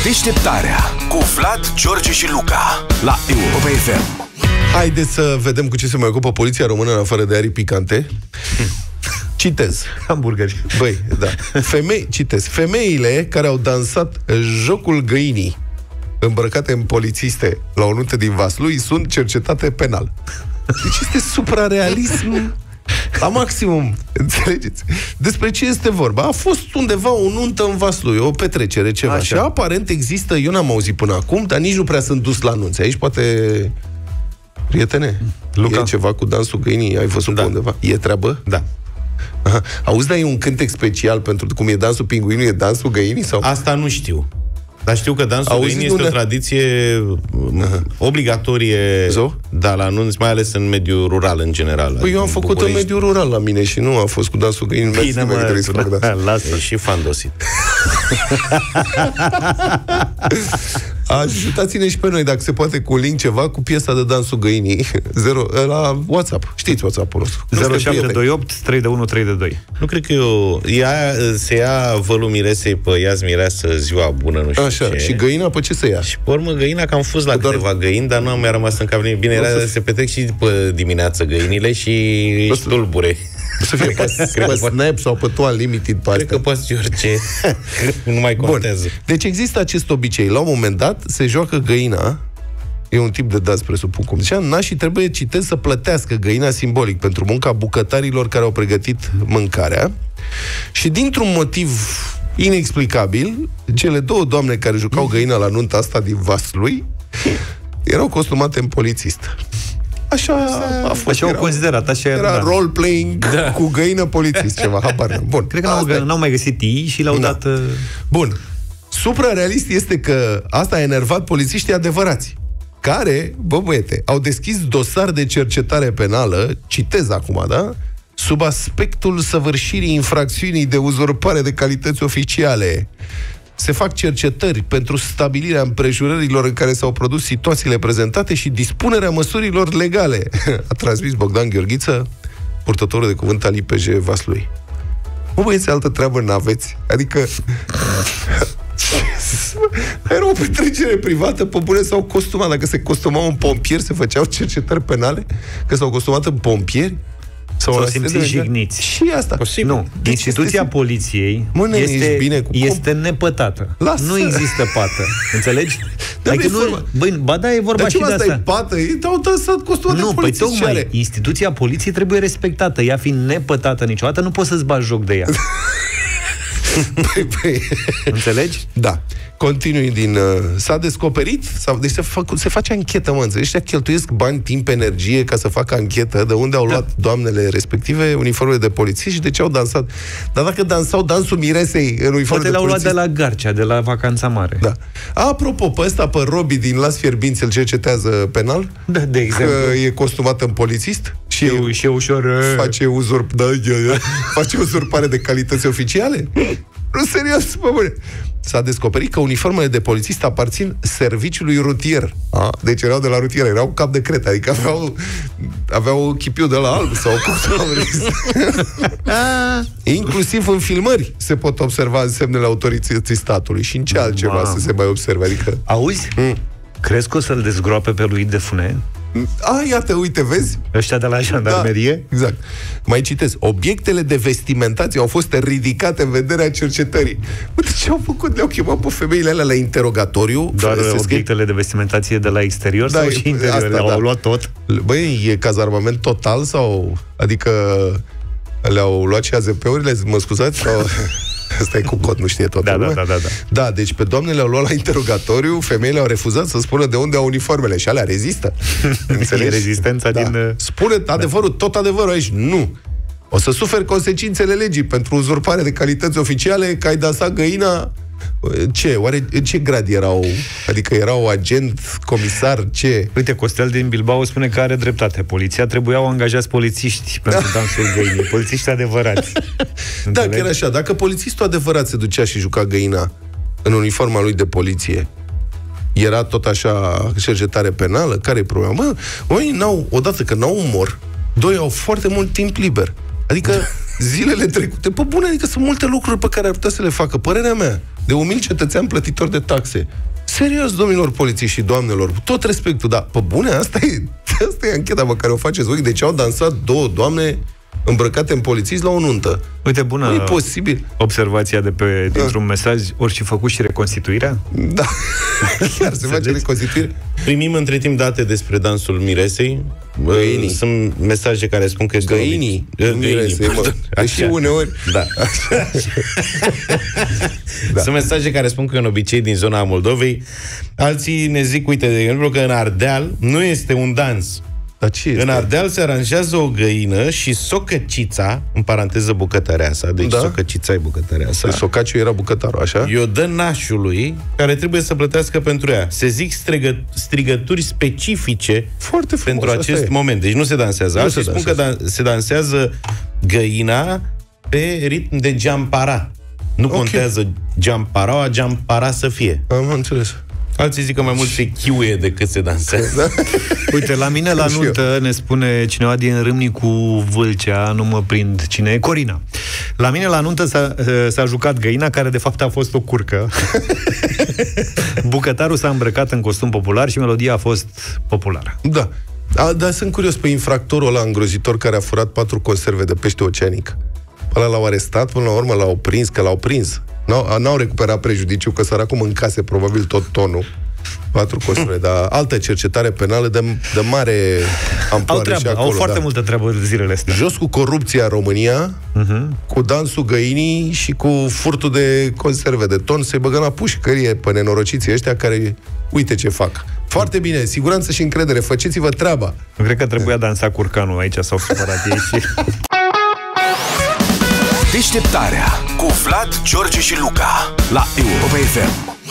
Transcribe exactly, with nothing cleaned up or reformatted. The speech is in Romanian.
Deșteptarea cu Vlad, George și Luca la Europa F M. Haideți să vedem cu ce se mai ocupă poliția română în afară de arii picante. Citez. Hamburgeri. Băi, da. Femei, citez. Femeile care au dansat jocul găinii îmbrăcate în polițiste la o nuntă din Vaslui sunt cercetate penal. Deci este suprarealism la maximum. Înțelegeți? Despre ce este vorba? A fost undeva o nuntă în Vaslui, o petrecere, ceva. Așa. Și aparent există, eu n-am auzit până acum, dar nici nu prea sunt dus la nunțe. Aici poate... Prietene, Luca, e ceva cu dansul găinii? Ai văzut da. undeva? E treabă? Da. Aha. Auzi, dar e un cântec special pentru cum e dansul pinguinului, e dansul găinii? Sau? Asta nu știu. Dar știu că dansul Auzi găinii este unde? o tradiție Aha. obligatorie, Zo? dar la anunț, mai ales în mediul rural, în general. Păi eu am făcut în mediul rural la mine și nu a fost cu dansul găinii. Bine, mă, da, lasă. E și fandosit. Ajutați-ne și pe noi, dacă se poate, cu link ceva cu piesa de dansul găinii zero, la WhatsApp. Știți WhatsApp-ul nostru. zero șapte doi opt trei unu trei doi. Nu cred că eu... Ea, se ia vălul miresei pe Iați mireasă, ziua bună, nu știu Așa, ce. și găina pe ce să ia? Și pe urmă găina, că am fost la Doar... câteva găini, dar nu mi-a rămas în cap nimic. Bine, era să se petrec și după dimineață găinile și ești tulbure. O să fie pe, pe Snap sau pe Toal Limited pe Cred că poți, George. Nu mai contează. Bun. Deci există acest obicei. La un moment dat se joacă găina. E un tip de dans, presupun, cum zicea, nașii trebuie, citez, să plătească găina simbolic pentru munca bucătarilor care au pregătit mâncarea. Și dintr-un motiv inexplicabil, cele două doamne care jucau găina la nunta asta din Vaslui erau costumate în polițist. Așa a fost. Așa au considerat, așa era. Era role-playing da. cu găină polițist, ceva, habar n-am. Bun. Cred că n-au, n-au mai găsit ei și l-au da. dat... Bun. Suprarealist este că asta a enervat polițiștii adevărați, care, bă băiete, au deschis dosar de cercetare penală, citez acum, da? Sub aspectul săvârșirii infracțiunii de uzurpare de calități oficiale. Se fac cercetări pentru stabilirea împrejurărilor în care s-au produs situațiile prezentate și dispunerea măsurilor legale, a transmis Bogdan Gheorghiță, purtătorul de cuvânt al I P J Vaslui. Mă băieți, altă treabă n-aveți? Adică... era o petrecere privată, pe bune s-au costumat. Dacă se costumau în pompieri, se făceau cercetări penale? Că s-au costumat în pompieri? S-au simțit jigniți. Și asta. Posibil. Nu. Deci instituția este... poliției Mâine, este, bine cu este nepătată. Lasă. Nu există pată. Înțelegi? Adică nu, băi, ba da, e vorba dar și de asta. Dar ce pată? Ei te-au dansat costumate nu, păi polițiștiare. tocmai, instituția poliției trebuie respectată. Ea fiind nepătată niciodată, nu poți să-ți bagi joc de ea. Păi, păi. Înțelegi? Da. Continui din... Uh, s-a descoperit, sau, deci se, fac, se face anchetă, mă, înțelegi? Ăștia cheltuiesc bani, timp, energie ca să facă anchetă de unde au luat da. doamnele respective uniformele de polițiști și de ce au dansat. Dar dacă dansau dansul miresei în uniforme de polițiști... Poate l-au luat de la Garcea, de la Vacanța Mare. Da. Apropo, pe ăsta, pe Robi din Las Fierbinți, îl cercetează penal? Da, de exemplu. Că e costumat în polițist? Și, e, și e ușor... Face uzurp... Da, face uzurpare de calități oficiale? Nu, serios, bă, bă. S-a descoperit că uniformele de polițist aparțin serviciului rutier. A? Deci erau de la rutier, erau cap de cretă, adică aveau, aveau chipiu de la alb sau inclusiv în filmări se pot observa semnele autorității statului. Și în ce altceva Mamă. să se mai observe? Adică... Auzi? Mm. Crezi că o să-l dezgroape pe lui Defune? A, iată, uite, vezi? Ăștia de la jandarmerie? Da, exact. Mai citesc. Obiectele de vestimentație au fost ridicate în vederea cercetării. Uite ce au făcut? Le-au chemat pe femeile alea la interogatoriu. Doar obiectele de vestimentație de la exterior da, sau și interior? Le-au da. luat tot? Băi, e cazarmament total sau... Adică le-au luat și A Z P-urile? Mă scuzați? Sau... Asta e cu cod, nu știe toată da, lumea. Da, da, da, da. Da, deci pe doamnele au luat la interogatoriu, femeile au refuzat să spună de unde au uniformele și alea rezistă. Înțelegi? Rezistența da. din... Spune adevărul, da. tot adevărul aici. Nu. O să suferi consecințele legii pentru uzurpare de calități oficiale, că ai dansat găina. Ce? Oare în ce grad erau? Adică erau agent, comisar, ce? Uite, Costel din Bilbao spune că are dreptate. Poliția trebuiau angajați polițiști pentru dansul găinii. Polițiști adevărați. Da, chiar așa. Dacă polițistul adevărat se ducea și juca găina în uniforma lui de poliție, era tot așa cercetare penală? Care-i problema? Mă, oamenii n-au, odată că n-au umor, doi, au foarte mult timp liber. Adică zilele trecute, pe bune, adică sunt multe lucruri pe care ar putea să le facă, părerea mea. de umil cetățean plătitor de taxe. Serios, domnilor polițiști și doamnelor, tot respectul, dar pe bune, asta e, asta e ancheta pe care o faceți voi. Deci au dansat două doamne îmbrăcate în polițiști la o nuntă. Uite, bună nu e posibil. Observația de pe, dintr-un da. mesaj, ori și făcut și reconstituirea? Da, chiar se face reconstituire. Primim între timp date despre dansul miresei. Găinii. Sunt mesaje care spun că este Găinii. Găinii, miresei, mă. Deși uneori... Da. Da. Sunt mesaje care spun că e un obicei din zona Moldovei. Alții ne zic, uite, de exemplu, că în Ardeal nu este un dans. În Ardeal se aranjează o găină și socăcița, în paranteză bucătăreasa, deci da? socăcița e bucătăreasa. Deci socaciu era bucătarul, așa? I-o dă nașului, care trebuie să plătească pentru ea. Se zic strigă, strigături specifice foarte frumos, pentru acest moment. Deci nu se dansează. Nu Alții se spun dansează. că da, se dansează găina pe ritm de geampara. Nu okay. contează geamparaua, geampara să fie. Am înțeles. Alții zic că mai mult se chiuie decât se dansează. Da? Uite, la mine la nuntă ne spune cineva din Râmnicu Vâlcea, nu mă prind cine e, Corina. La mine la nuntă s-a, s-a jucat găina, care de fapt a fost o curcă. Bucătarul s-a îmbrăcat în costum popular și melodia a fost populară. Da. A, dar sunt curios pe infractorul ăla îngrozitor care a furat patru conserve de pește oceanic. Ăla l-au arestat, până la urmă l-au prins, că l-au prins. N-au, n-au recuperat prejudiciu, că săracul mâncase probabil tot tonul. Patru conserve, dar altă cercetare penală de, de mare amploare. Au treabă, și acolo, au foarte da. multă treabă zilele astea. Jos cu corupția în România, uh-huh. cu dansul găinii și cu furtul de conserve de ton, să-i băgăm la pușcărie pe nenorociții ăștia care, uite ce fac. Foarte bine, siguranță și încredere, faceți-vă treaba. Eu cred că trebuia dansa curcanul, aici s-au supărat ei și... Deșteptarea cu Vlad, George și Luca la Europa F M.